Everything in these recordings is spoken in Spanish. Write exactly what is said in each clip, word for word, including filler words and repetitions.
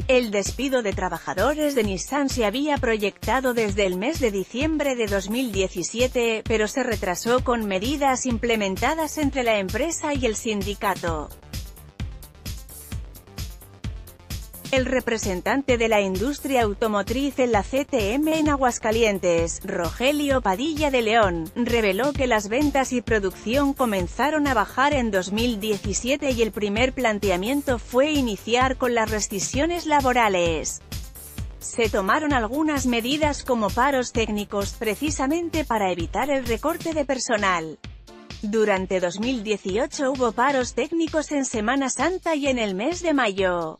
El despido de trabajadores de Nissan se había proyectado desde el mes de diciembre de dos mil diecisiete, pero se retrasó con medidas implementadas entre la empresa y el sindicato. El representante de la industria automotriz en la C T M en Aguascalientes, Rogelio Padilla de León, reveló que las ventas y producción comenzaron a bajar en dos mil diecisiete y el primer planteamiento fue iniciar con las restricciones laborales. Se tomaron algunas medidas como paros técnicos precisamente para evitar el recorte de personal. Durante dos mil dieciocho hubo paros técnicos en Semana Santa y en el mes de mayo.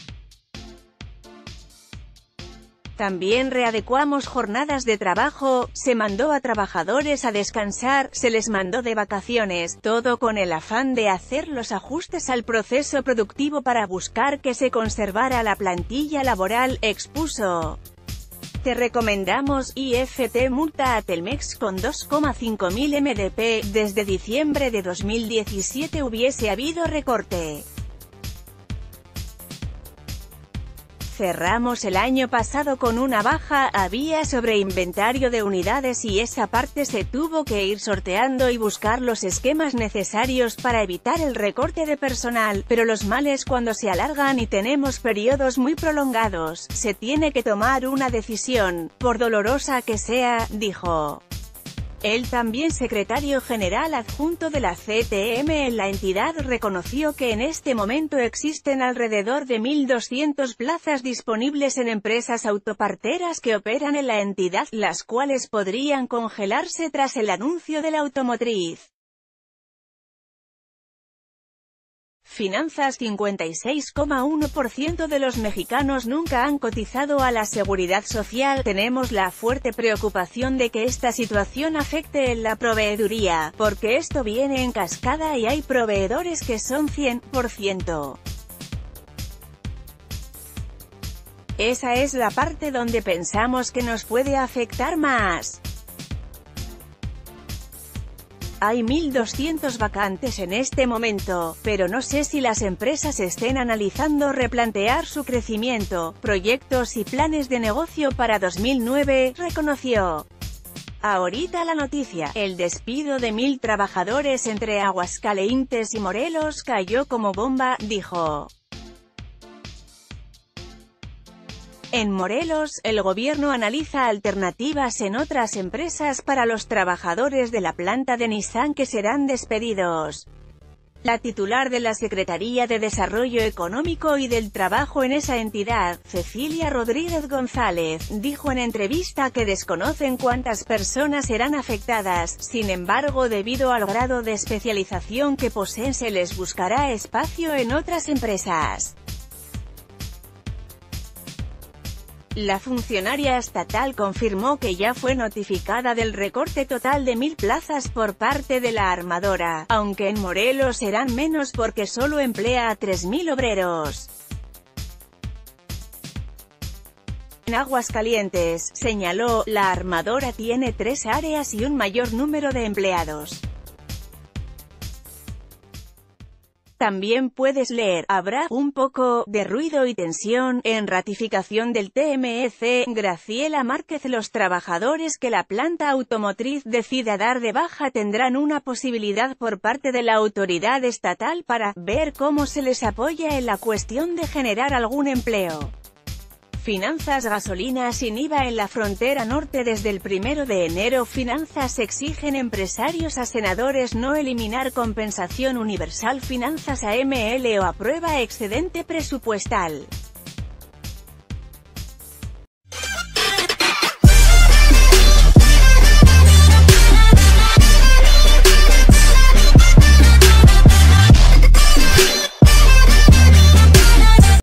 También readecuamos jornadas de trabajo, se mandó a trabajadores a descansar, se les mandó de vacaciones, todo con el afán de hacer los ajustes al proceso productivo para buscar que se conservara la plantilla laboral, expuso. Te recomendamos, I F T multa a Telmex con dos coma cinco mil M D P, desde diciembre de dos mil diecisiete hubiese habido recorte. Cerramos el año pasado con una baja, había sobreinventario de unidades y esa parte se tuvo que ir sorteando y buscar los esquemas necesarios para evitar el recorte de personal, pero los males cuando se alargan y tenemos periodos muy prolongados, se tiene que tomar una decisión, por dolorosa que sea, dijo. El también secretario general adjunto de la C T M en la entidad reconoció que en este momento existen alrededor de mil doscientas plazas disponibles en empresas autoparteras que operan en la entidad, las cuales podrían congelarse tras el anuncio de la automotriz. Finanzas. cincuenta y seis coma uno por ciento de los mexicanos nunca han cotizado a la Seguridad Social. Tenemos la fuerte preocupación de que esta situación afecte en la proveeduría, porque esto viene en cascada y hay proveedores que son cien por ciento. Esa es la parte donde pensamos que nos puede afectar más. Hay mil doscientas vacantes en este momento, pero no sé si las empresas estén analizando replantear su crecimiento, proyectos y planes de negocio para dos mil nueve, reconoció. Ahorita la noticia, el despido de mil trabajadores entre Aguascalientes y Morelos cayó como bomba, dijo. En Morelos, el gobierno analiza alternativas en otras empresas para los trabajadores de la planta de Nissan que serán despedidos. La titular de la Secretaría de Desarrollo Económico y del Trabajo en esa entidad, Cecilia Rodríguez González, dijo en entrevista que desconocen cuántas personas serán afectadas, sin embargo debido al grado de especialización que poseen se les buscará espacio en otras empresas. La funcionaria estatal confirmó que ya fue notificada del recorte total de mil plazas por parte de la armadora, aunque en Morelos serán menos porque solo emplea a tres mil obreros. En Aguascalientes, señaló, la armadora tiene tres áreas y un mayor número de empleados. También puedes leer, habrá un poco de ruido y tensión en ratificación del T M E C. Graciela Márquez. Los trabajadores que la planta automotriz decida dar de baja tendrán una posibilidad por parte de la autoridad estatal para ver cómo se les apoya en la cuestión de generar algún empleo. Finanzas. Gasolina sin I V A en la frontera norte desde el primero de enero. Finanzas exigen empresarios a senadores no eliminar compensación universal. Finanzas A M L o aprueba excedente presupuestal.